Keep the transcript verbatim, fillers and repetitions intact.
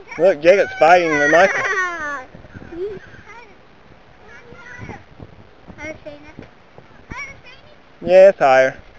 Look, Jacob's fighting with Michael. Yeah, it's higher.